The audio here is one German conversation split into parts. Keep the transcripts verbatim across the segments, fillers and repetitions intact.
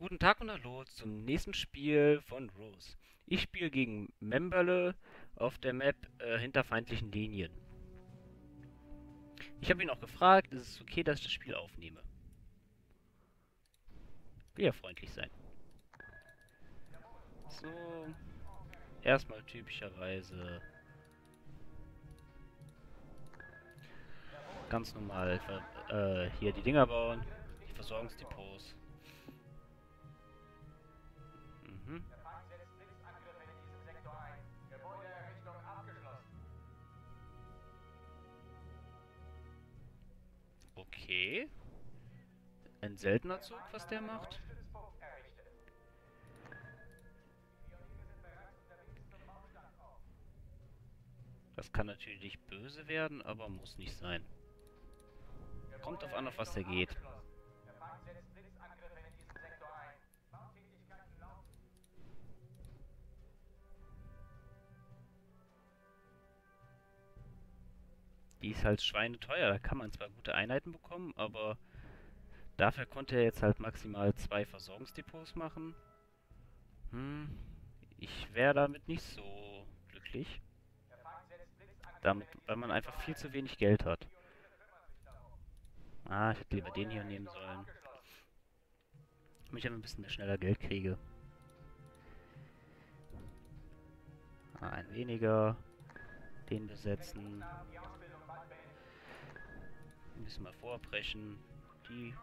Guten Tag und hallo zum nächsten Spiel von Rose. Ich spiele gegen Memberle auf der Map äh, hinter feindlichen Linien. Ich habe ihn auch gefragt, ist es okay, dass ich das Spiel aufnehme? Will ja freundlich sein. So, erstmal typischerweise ganz normal äh, hier die Dinger bauen, die Versorgungsdepots. Mhm. Okay. Ein seltener Zug, was der macht. Das kann natürlich böse werden, aber muss nicht sein. Kommt drauf an, auf was der geht. Die ist halt schweineteuer. Da kann man zwar gute Einheiten bekommen, aber dafür konnte er jetzt halt maximal zwei Versorgungsdepots machen. Hm, ich wäre damit nicht so glücklich. Damit, weil man einfach viel zu wenig Geld hat. Ah, ich hätte lieber den hier nehmen sollen. Damit ich einfach ein bisschen mehr schneller Geld kriege. Ah, ein weniger. Den besetzen. Ein bisschen mal vorbrechen. Die.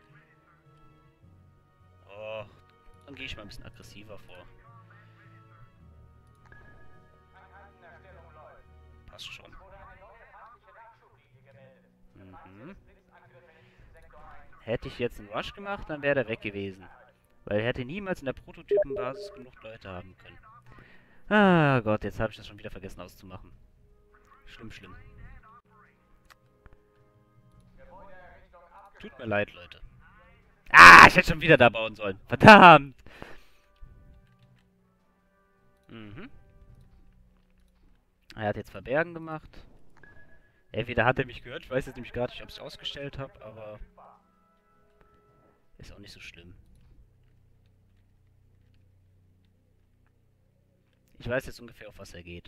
Oh, dann gehe ich mal ein bisschen aggressiver vor. Passt schon. Mhm. Hätte ich jetzt einen Rush gemacht, dann wäre der weg gewesen. Weil er hätte niemals in der Prototypenbasis genug Leute haben können. Ah Gott, jetzt habe ich das schon wieder vergessen auszumachen. Schlimm, schlimm. Tut mir leid, Leute. Ah, ich hätte schon wieder da bauen sollen. Verdammt! Mhm. Er hat jetzt Verbergen gemacht. Entweder hat er mich gehört, ich weiß jetzt nämlich gerade nicht, ob ich es ausgestellt habe, aber ist auch nicht so schlimm. Ich weiß jetzt ungefähr, auf was er geht.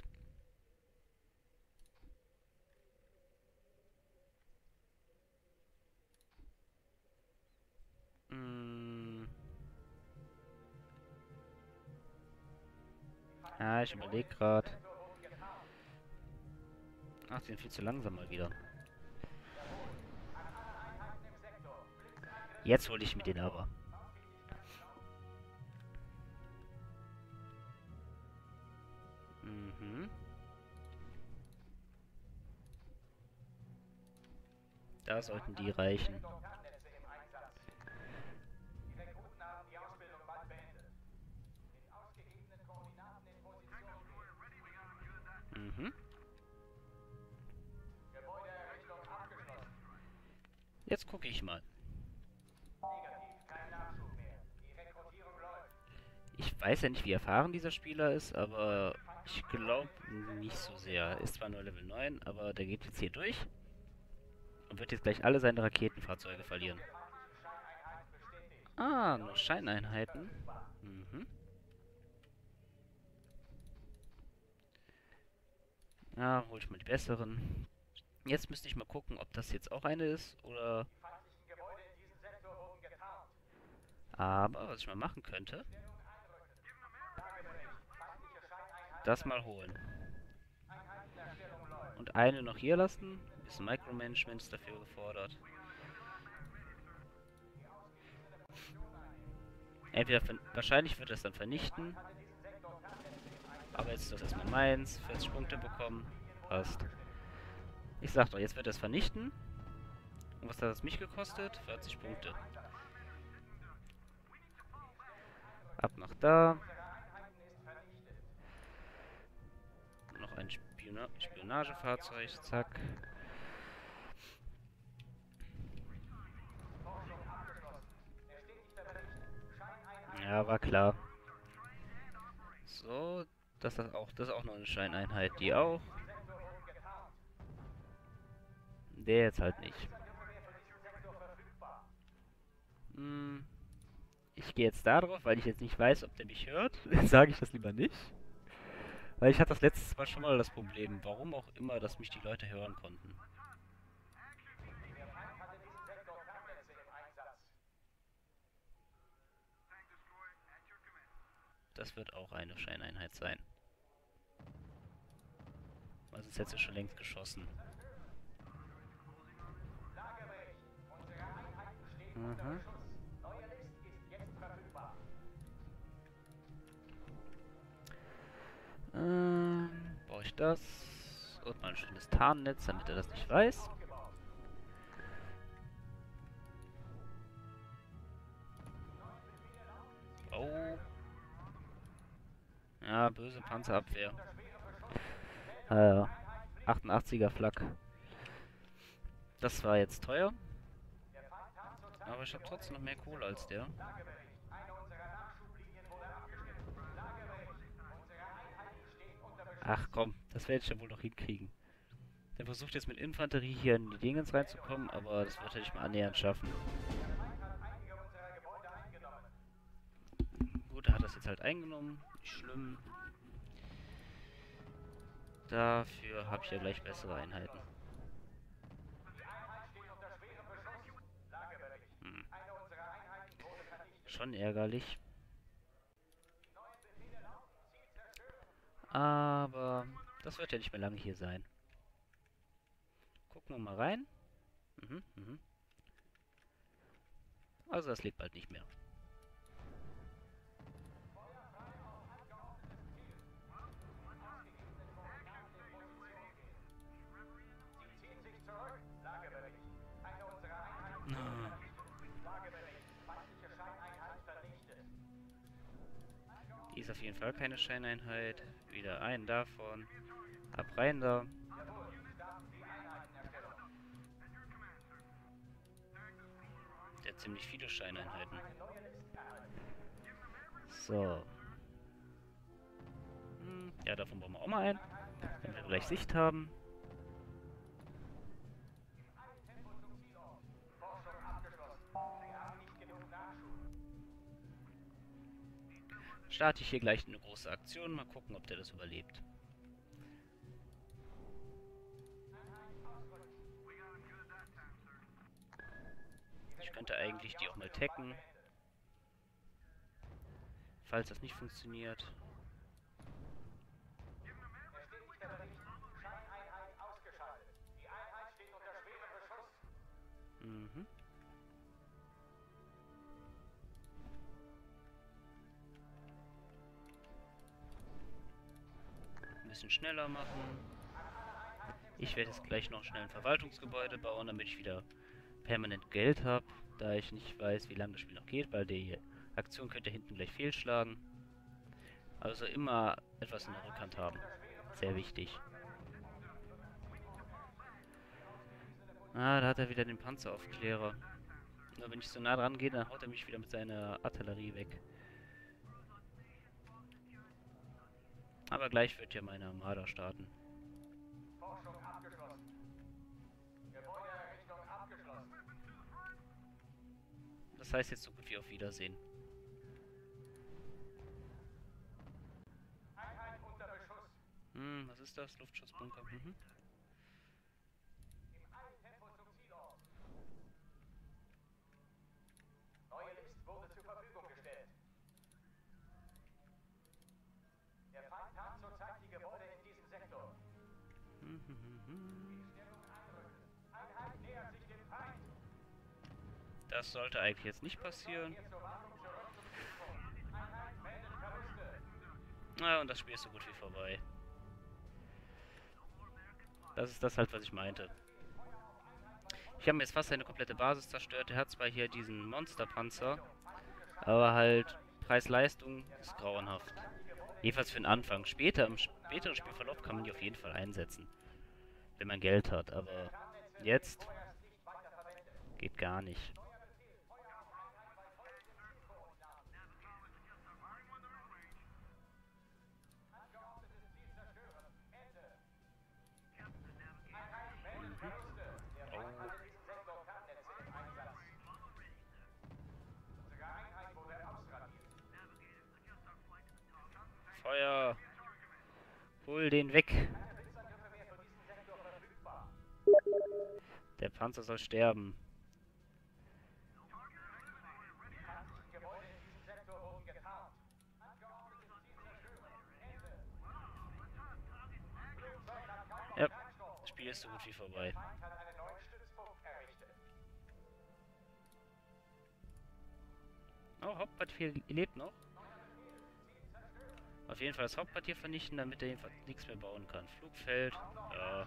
Hm. Ja, ich überlege gerade. Ach, die sind viel zu langsam mal wieder. Jetzt hole ich mir den aber. Mhm. Da sollten die reichen. Mhm. Jetzt gucke ich mal. Ich weiß ja nicht, wie erfahren dieser Spieler ist, aber ich glaube nicht so sehr. Er ist zwar nur Level neun, aber der geht jetzt hier durch und wird jetzt gleich alle seine Raketenfahrzeuge verlieren. Ah, nur Scheineinheiten. Mhm. Ja, hol ich mal die besseren. Jetzt müsste ich mal gucken, ob das jetzt auch eine ist oder... Aber was ich mal machen könnte, das mal holen. Und eine noch hier lassen. Ein bisschen Micromanagement ist dafür gefordert. Entweder, wahrscheinlich wird er es dann vernichten. Aber jetzt ist das erstmal meins. vierzig Punkte bekommen. Passt. Ich sag doch, jetzt wird er es vernichten. Und was hat es mich gekostet? vierzig Punkte. Ab nach da. Noch ein Spiona Spionagefahrzeug. Zack. Ja, war klar. So, das ist auch, das ist auch noch eine Scheineinheit. Die auch. Der jetzt halt nicht. Hm, Ich gehe jetzt da drauf, weil ich jetzt nicht weiß, ob der mich hört. Sage ich das lieber nicht. Weil ich hatte das letztes Mal schon mal das Problem, warum auch immer, dass mich die Leute hören konnten. Das wird auch eine Scheineinheit sein. Weil sonst hätte sie schon längst geschossen. Mhm. Ähm, brauche ich das? Und mal ein schönes Tarnnetz, damit er das nicht weiß. Oh. Ja, böse Panzerabwehr. Äh, achtundachtziger Flak. Das war jetzt teuer. Aber ich habe trotzdem noch mehr Kohle als der. Ach komm, das werde ich ja wohl noch hinkriegen. Der versucht jetzt mit Infanterie hier in die Dingens reinzukommen, aber das wird er nicht mal annähernd schaffen. Gut, er hat das jetzt halt eingenommen. Nicht schlimm. Dafür habe ich ja gleich bessere Einheiten. Hm. Schon ärgerlich. Aber das wird ja nicht mehr lange hier sein. Gucken wir mal rein. Mhm, mhm. Also das lebt bald nicht mehr. Ah. Die ist auf jeden Fall keine Scheineinheit. Wieder einen davon. Ab rein da. Der hat ziemlich viele Scheineinheiten. So. Hm, ja, davon bauen wir auch mal ein. Wenn wir gleich Sicht haben. Starte ich hier gleich eine große Aktion. Mal gucken, ob der das überlebt. Ich könnte eigentlich die auch mal tacken. Falls das nicht funktioniert. Mhm. Ein bisschen schneller machen. Ich werde jetzt gleich noch schnell ein Verwaltungsgebäude bauen, damit ich wieder permanent Geld habe, da ich nicht weiß, wie lange das Spiel noch geht, weil die Aktion könnte hinten gleich fehlschlagen. Also immer etwas in der Rückhand haben. Sehr wichtig. Ah, da hat er wieder den Panzeraufklärer. Nur wenn ich so nah dran gehe, dann haut er mich wieder mit seiner Artillerie weg. Aber gleich wird ja meine Armada starten. Das heißt jetzt so gut wie auf Wiedersehen. Hm, was ist das? Luftschutzbunker. Mhm. Das sollte eigentlich jetzt nicht passieren. Na, und das Spiel ist so gut wie vorbei. Das ist das halt, was ich meinte. Ich habe mir jetzt fast seine komplette Basis zerstört. Er hat zwar hier diesen Monsterpanzer, aber halt Preis-Leistung ist grauenhaft. Jedenfalls für den Anfang. Später, im späteren Spielverlauf kann man die auf jeden Fall einsetzen. Wenn man Geld hat, aber jetzt geht gar nicht. Hol den weg. Der Panzer soll sterben. Ja, das Spiel ist so gut wie vorbei. Oh, Hauptquartier lebt noch. Auf jeden Fall das Hauptquartier vernichten, damit er jedenfalls nichts mehr bauen kann. Flugfeld, ja.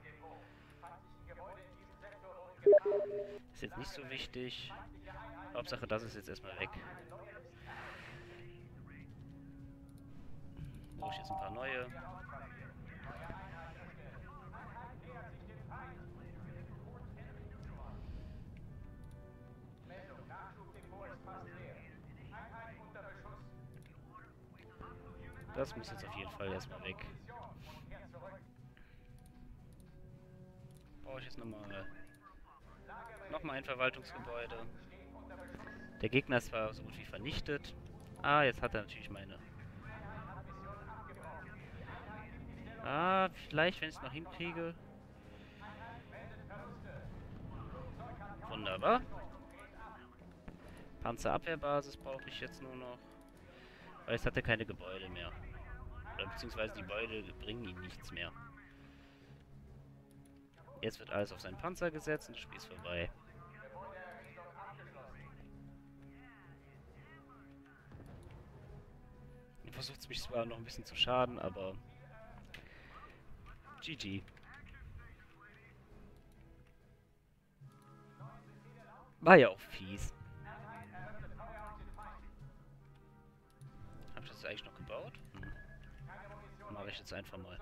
Ist jetzt nicht so wichtig. Hauptsache, das ist jetzt erstmal weg. Brauche ich jetzt ein paar neue. Das muss jetzt auf jeden Fall erstmal weg. Brauche ich jetzt nochmal nochmal ein Verwaltungsgebäude. Der Gegner ist zwar so gut wie vernichtet. Ah, jetzt hat er natürlich meine... Ah, vielleicht, wenn ich es noch hinkriege. Wunderbar. Panzerabwehrbasis brauche ich jetzt nur noch. Weil jetzt hat er keine Gebäude mehr. Oder beziehungsweise die Gebäude bringen ihm nichts mehr. Jetzt wird alles auf seinen Panzer gesetzt und das Spiel ist vorbei. Er versucht es mich zwar noch ein bisschen zu schaden, aber... G G. War ja auch fies. Hab ich das eigentlich noch gebaut? Hm. Mache ich jetzt einfach mal.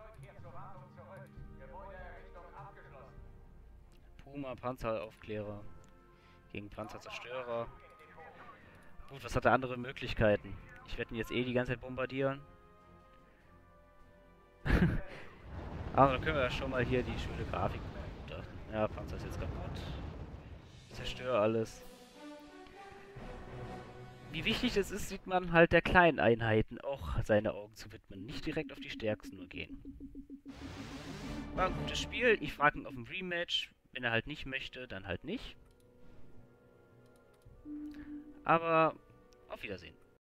Puma, Panzeraufklärer gegen Panzerzerstörer. Gut, was hat er andere Möglichkeiten? Ich werde ihn jetzt eh die ganze Zeit bombardieren. Aber dann können wir ja schon mal hier die schöne Grafik begutachten. Ja, Panzer ist jetzt kaputt. Ich zerstöre alles. Wie wichtig es ist, sieht man halt der kleinen Einheiten auch seine Augen zu widmen. Nicht direkt auf die stärksten nur gehen. War ein gutes Spiel. Ich frage ihn auf ein Rematch. Wenn er halt nicht möchte, dann halt nicht. Aber auf Wiedersehen.